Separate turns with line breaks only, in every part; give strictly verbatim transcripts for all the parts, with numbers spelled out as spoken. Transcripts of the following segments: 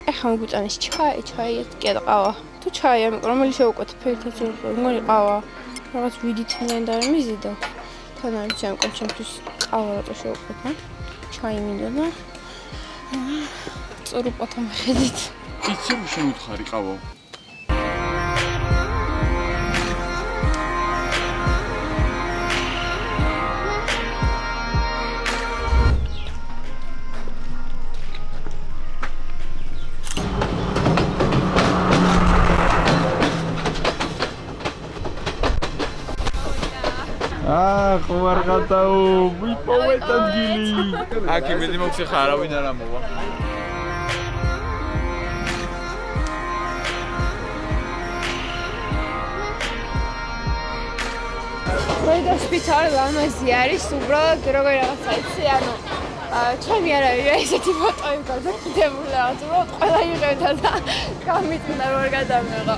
ეხლა მოგვიწანეს ჩაი, ჩაი კი და ყავა. თუ ჩაი არ მეკრა, რომელი შევუკვეთ ფერითაც მოგონი ყავა. რაღაც ვიდითენენ და არ მიზიდო. თან არის ჩემ კომჩემთვის ყავა რატო შევუკვეთ, ა? ჩაი მინდა და წურუპოთა მიხედით.
იცი რომ შემოთხარი ყავა.
აა ხوار გადაო ვიპოვეთ ადგილი
აქ იმედი მოხსე ხარავინ არ ამოვა
მე და სპიტალ ლამაზი არის უბრალოდ როგორი რაღაცა იცი ანუ ჩემი არ არის ესეთი ფოტოები გაზაკიდებული რაღაც უბრალოდ ყველა იღებდა და გამიწნა რომ არ გადამეღო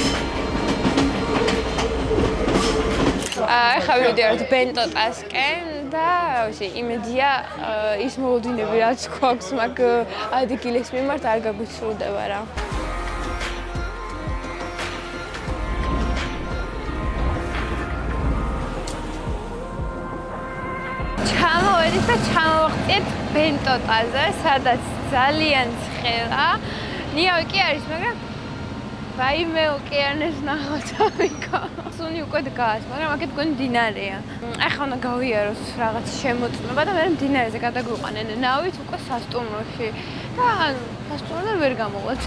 ახლა ვიდეოთ ბენტოტასკენ და ვისი იმედია ის მოლოდინები რაც გვაქვს მაგ ადგილის მიმართ არ გაგვიცრუდება რა ჩამოვედით და ჩამოვხტიეთ ბენტოტაზე სადაც ძალიან ცხელა ნიავი კი არის მაგრამ ვაიმე ოკეანეს ნახოთ ამიკო. სუნი უკვე დგას, მაგრამ აქეთ გონი მდინარეა. ახლა უნდა გავიაროს რაღაც შემოწმება და მე მდინარეზე გადაგვიყვანენ ნავით უკვე სასტუმროში. და ანუ სასტუმროდან ვერ გამოვართ.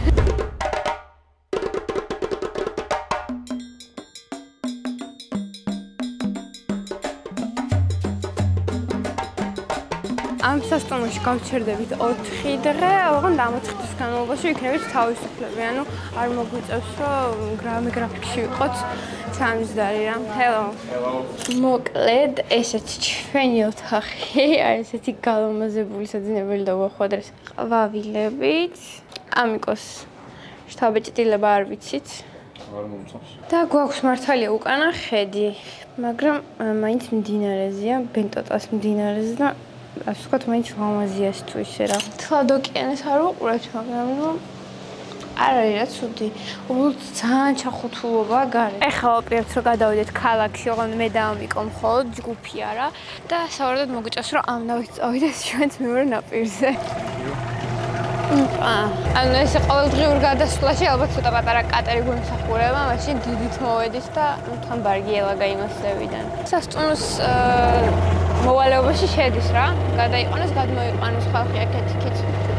ამ სასტუმროში გავჩერდებით ოთხი დღე, ოღონდ ამ ოთხი დღის განმავლობაში იქნებით თავისუფლები, ანუ არ მოგვიწევს რომ გრამი გრაფიკში ვიყოთ ჩამჯდარი რა. Hello. მოკლედ ესეთი ჩვენი ოთახი, არის ესეთი გალომაზებული საძინებელი და გვახვადრეს ყვავილებით. ამიკოს შთაბეჭდილება არ ვიცით.
არ მომწონს.
და გვაქვს მართალია უკანა ხედი, მაგრამ მაინც მდინარეზეა, ბენტოტას მდინარეზე და ასე ვთქვათ, მაინც ლამაზია თუ ისე რა. თლად ოკეანეს არ ვუყურებთ, მაგრამ ნუ არ არის რა ცუდი. უბრალოდ ძალიან ჩახუთულობაა გარე. ეხლა ვაპირებთ რომ გადავიდეთ ქალაქში, ოღონდ მე და ამიკო მხოლოდ ჯგუფი არა და სავარაუდოდ მოგვიწევს რომ ამ ნავით წავიდეთ ჩვენს მეორე ნაპირზე. ანუ ესე ყოველდღიურ გადასვლაში ალბათ ცოტა პატარა კატერი გვემსახურება, მაშინ დიდით მოვედით და თან ბარგი ელაგა იმასევიდან. სასტუმროს მოვალეობაში შედის რა, გადაიყვანოს, გადმოიყვანოს ხალხი აქეთ იქით.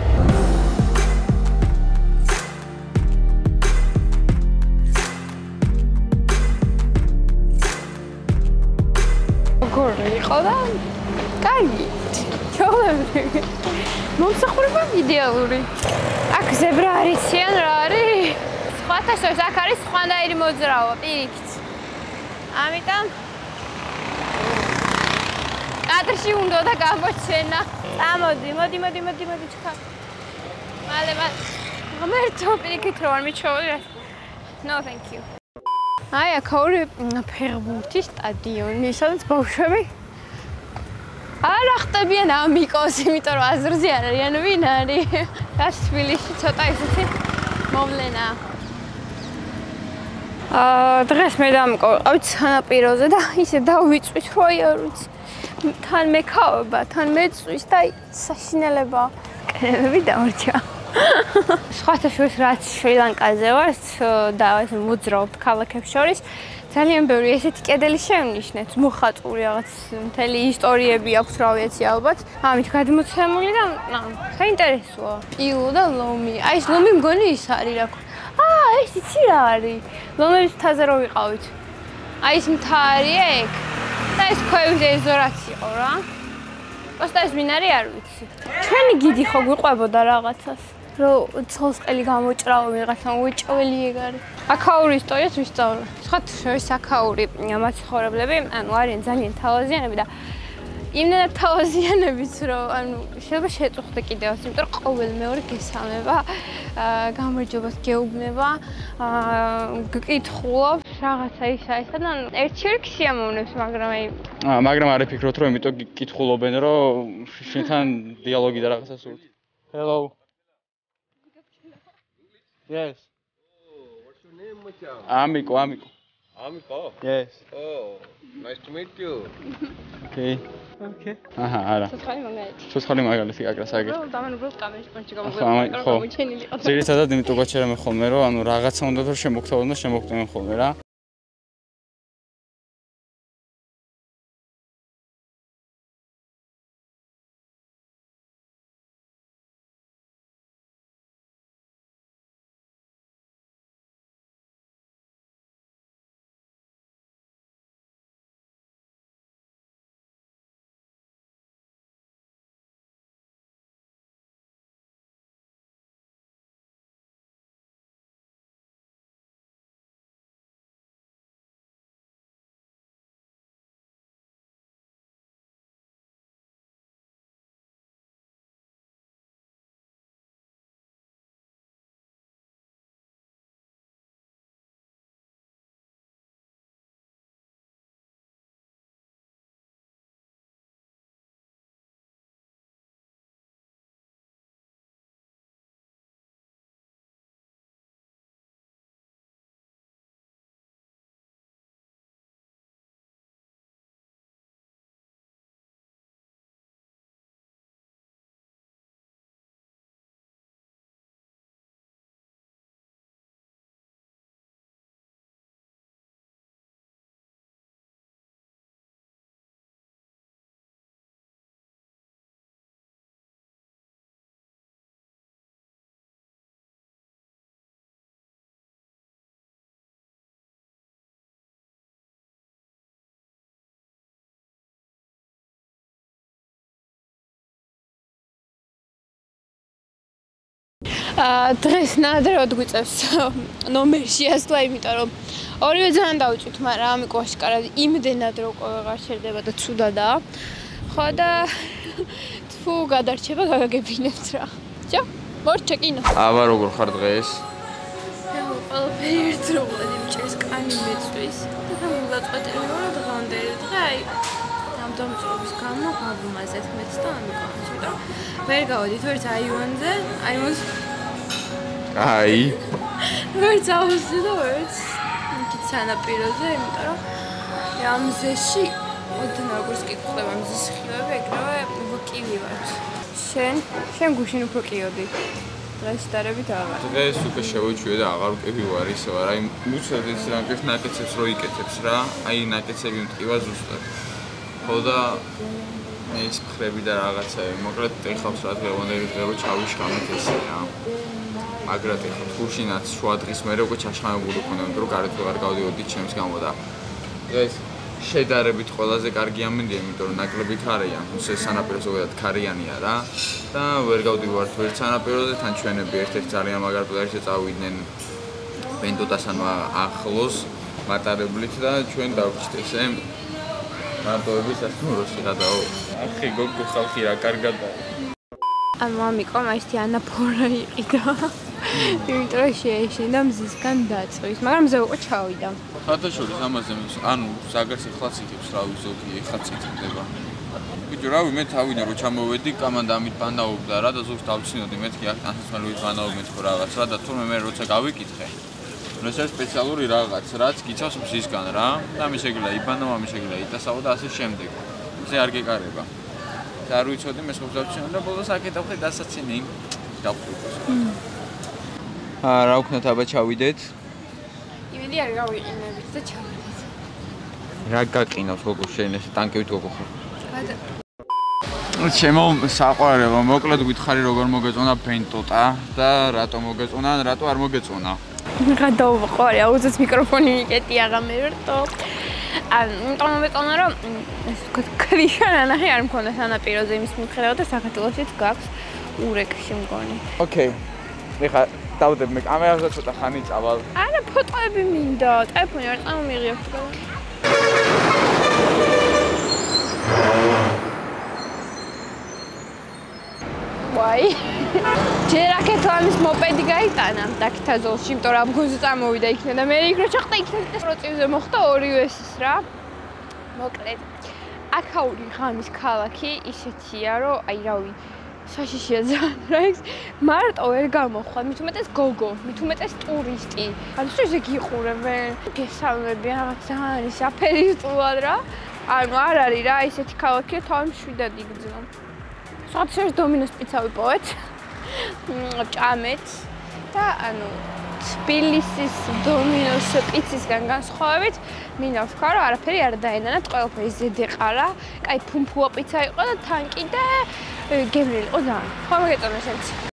როგორ იყო და კარგი. ჩაოლები. მომსახურება იდეალური. აქ ზებრა არიციან რა არის? სხვათა შორის აქ არის სხვანაირი მოძრაობა პირიქით. ამიტომ კადრში უნდა და გამოჩენა. წამოდი, მოდი, მოდი, მოდი, მოდი ჩქა. მალე, მალე. გამერთო პირიქით რომ არ მიჩვეულ. No, thank you. აი, აქ ორი ფეხბურთის სტადიონი, სადაც ბავშვები არ ახტებიან ამიკოს, იმიტომ რომ აზრზე არ არიან ვინ არის. და თბილისში ცოტა ისეთი მოვლენა. აა დღეს მე და ამიკო ვიყავით სანაპიროზე და ისე დავიწვით რო არ ვიცი. თან მეკავება, თან მეწვის და საშინელება. კერები დამრჩა. სხვათა შორის რაც შრი-ლანკაზე ვართ და მოძრაობთ ქალაქებს შორის ძალიან ბევრი ესეთი კედელი შევნიშნეთ, მოხატული რაღაც მთელი ისტორიები აქვს რა ვიცი ალბათ. ამით გადმოცემული და საინტერესოა. პილო და ლომი. აი ეს ლომი მგონი ის არის რა. აა ეს იცი რა არის? ლომების მთაზე რო ვიყავით. აი ეს მთა არის ეგ. და ეს ქვევით ეზორაც იყო რა. პოსტა ეს ვინ არის არ ვიცი. ჩვენი გიდი ხო გვიყვებოდა რაღაცას. რომ ცოლსყელი გამოჭრაო ვიღაცამ უეჭველი ეგ არის. აქაური ისტორიას ვისწავლე. სხვათა შორის აქაური მაცხოვრებლები, ანუ არიან ძალიან თავაზიანები და იმდენად თავაზიანებიც რომ ანუ შეიძლება შეწუხდე კიდევაც, იმიტომ რომ ყოველ მეორე გესამება, გამარჯვებას გეუბნება, გკითხულობს რაღაცა ისა ისა და ერთი ორი სიამოვნებს, მაგრამ აი
მაგრამ არ იფიქროთ რომ იმიტომ გკითხულობენ რომ შენთან დიალოგი და რაღაცა სურთ. Hello. Yes.
Oh, what's your name, Macha?
Amiko, Amiko.
Amiko?
Yes.
Oh, nice to meet you.
Okay.
Okay.
აჰა, არა.
ცოცხალი მაგალითი.
ცოცხალი მაგალითი აკრასაგე.
უბრალოდ ამან უბრალოდ კამერის პონჩი
ახლა
გამოგვიყურა,
ხო.
გამოჩენილი ყო.
ძირითადად იმიტომ გაჩერემ ხოლმე, რომ ანუ რაღაცა უნდა რომ შემოგთავაზო და შემოგტევენ ხოლმე რა.
აა დღეს ნადრევად გვიწევს ნომერში ასლა, იმიტომ რომ ორივე ძალიან დავიწვით, მაგრამ ამიკო აშკარად იმდენად რომ ყოველ ვეღარ შერდება და ცუდადაა. ხო და თუ გადარჩება გაგაგებინებთ რა. ჯო? მორჩა კინო.
აბა როგორ ხარ დღეს?
ყველაფერი ერთდროულად იმჭერს, კანი მეწვის. და მოგაწყვეტილი ვარ რომ დღამდე დღე აი ამ დამწობის გამო გაგვიმაზეთ მეც და ამიკო. იმიტომ ვერ გავოდით ვერც აივანზე, აივანს
აი.
ვერც აუზზე და ვერც იქით სანაპიროზე, იმიტომ რომ ამ ზეში ოდნავ როგორც კი გვხვდება მზის ხილები, ეგრევე ვკივი ვარ. შენ, შენ გუშინ უფრო კიოდი. დღეს დარებით აღარ.
დღეს უკვე შევეჩვიე და აღარ ვკები ვარ ისე ვარ. აი მუცად ის რამკეთ ნაკეცებს რო იკეთებს რა. აი ნაკეცები მტკივა ზუსტად. ხო და ეს მხრები და რაღაცები, მოკლედ ეხავს რა დღევანდელი დღე რო ჩავიშკამეთ ესე რა. მაგრად ეხავს გუშინაც შუა დღის მერე უკვე ჩაშხამებული ვქონდა, იმიტომ რომ გარეთ ვეღარ გავდიოდი ჩემს გამო და დღეს შედარებით ყველაზე კარგი ამინდია, იმიტომ რომ ნაკლებით არიან, ეს სანაპირო ზოგადად ქარიანია რა და ვერ გავდივართ ვერც სანაპიროზე, თან ჩვენები ერთ-ერთ ძალიან მაგარ პლაჟზე წავიდნენ ბენდოდასთან ახლოს მატარებლით და ჩვენ დავჭით ესე მარტოების ასმუროში გადაო. ახი გოგო ხალხი რა კარგად არის.
ანუ ამიკო მაისთი ანაფორა იყიდა. იმიტომ რომ შეეშინდა მზისგან დაწვის, მაგრამ ზე უკვე ჩავიდა.
ხათაშორის ამაზე ანუ ზაგარს ეხლაც იკებს რა ვიზოგი ეხლა წითდება. ბიჭო რავი მე თავიდან რო ჩამოვედი კამანდა ამით ბანაობდა რა და ზოგს დავცინოდი მეთქი აქ თანხმობრივით ბანაობ მეთქო რაღაც რა და თურმე მე როცა გავიკითხე ეს არის სპეციალური რაღაც რაც გიცავს მზისგან რა და ამის ეგრეა იბანო ამის ეგრეა იტასაო და ასე შემდეგ. ზე არ გეკარება. და არ ვიცოდი მე სულ დავცინო და ბოლოს აკეთავხე დასაცინი დავყუროს. აა რა ვქნათ აბა ჩავიდეთ?
იმედი არ გავიყინებით და ჩავიდეთ.
რა გაკინავს გოგო შენ ესე ტანკებით გოგო ხო?
გადა.
ჩემო საყვარელო, მოკლედ გითხარი როგორ მოგეწონა ბენტოტა და რატო მოგეწონა, რატო არ მოგეწონა?
გადავყარე, აუზეთ მიკროფონი მიკეტი აღამე რტო. ან იმიტომ მომეწონა რომ ეს ვთქვათ ქვიშა ნანახი არ მქონდა სანაპიროზე იმის მიხედავად და საქართველოშიც გაქვს ურეკში მგონი.
ოკეი. ეხა დავდებ მე კამერაზე ცოტა ხანი წავალ.
არა ფოტოები მინდა, ტელეფონი არ წამომიღია. ვაი. ჯერ აქეთ ამის მოპედი გაიტანა დაკითაზოლში, იმიტომ რომ ამგონზე წამოვიდა იქნა და მე იქ რო ჩახტა იქნა პროცესზე მოხდა ორივე ეს რა. მოკლედ აქაური ღამის ქალაქი ისეთია, რომ აი რავი საშიშია ძალიან რა ის მარტო ვერ გამოხვალ, მით უმეტეს გოგო, მით უმეტეს ტურისტი. ანუ ისე გიყურებენ, გესალმები რაღაც ძალიან ის აფერისტულად რა. ანუ არ არის რა ისეთი ქალაქია, თან შვიდად იგრძნო. სხვათა დომინოს პიცა ვიპოვეთ. ჭამეთ და ანუ თბილისის დომინოს პიცისგან განსხვავებით, მინდა ვთქვა, რომ არაფერი არ დაენანათ, ყველაფერი ზედა ყარა, კაი ფუმფუა პიცა იყო და თან კიდე გემრიელი იყო ძალიან. ხო მოგეწონეს ეს.